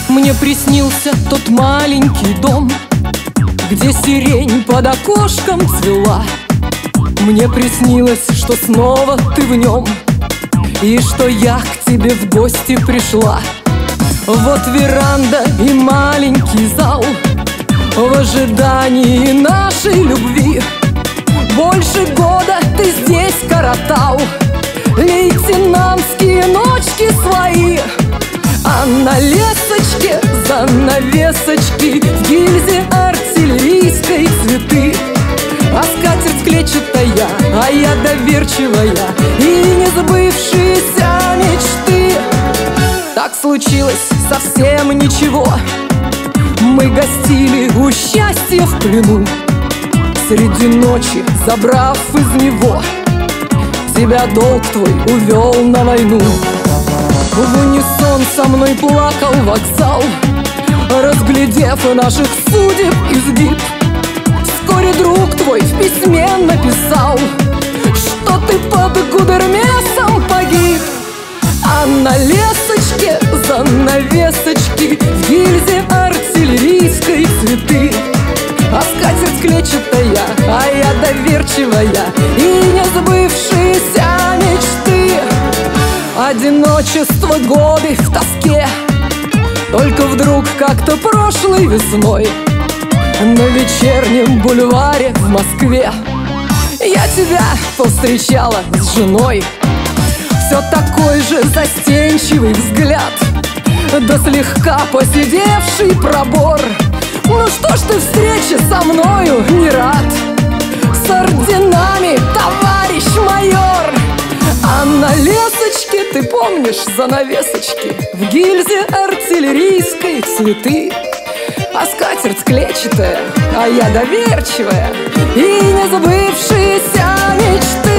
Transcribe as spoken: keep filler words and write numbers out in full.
Мне приснился тот маленький дом, где сирень под окошком цвела. Мне приснилось, что снова ты в нем, и что я к тебе в гости пришла. Вот веранда и маленький зал в ожидании нашей любви. Больше года ты здесь коротал лейтенантские ночки свои. А на лесочке занавесочки, в гильзе артиллерийской цветы. А скатерть клетчатая, а я доверчивая, и не забывшиеся мечты. Так случилось совсем ничего, мы гостили у счастья в плену. Среди ночи, забрав из него, тебя долг твой увел на войну. В унисон со мной плакал вокзал, разглядев наших судеб изгиб. Вскоре друг твой в письме написал, что ты под Гудермесом погиб. А на лесочке занавесочки, в гильзе артиллерийской цветы. А скатерть клетчатая, а я доверчивая, и не забывшиеся мечты. Одиночество, годы в тоске, только вдруг как-то прошлой весной на вечернем бульваре в Москве я тебя повстречала с женой. Все такой же застенчивый взгляд, да слегка поседевший пробор. Ну что ж ты встрече со мною не рад? С орденами, товарищ майор. А на лесочке, ты помнишь занавесочки, в гильзе артиллерийской цветы. А скатерть клетчатая, а я доверчивая, и не забывшиеся мечты.